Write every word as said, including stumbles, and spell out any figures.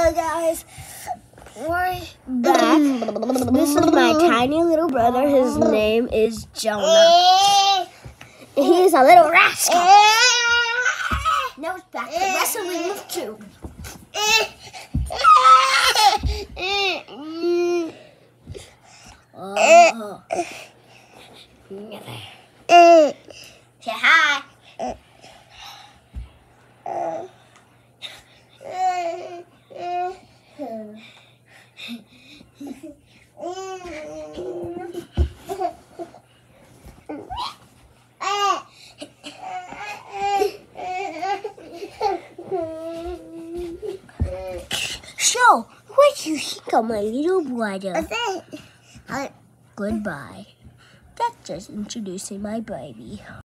Hello guys, we're back. This is my tiny little brother. His name is Jonah. He's a little rascal. Now it's back to wrestling with two. Oh. Say hi. So, what do you think of my little brother? Goodbye. That's just introducing my baby.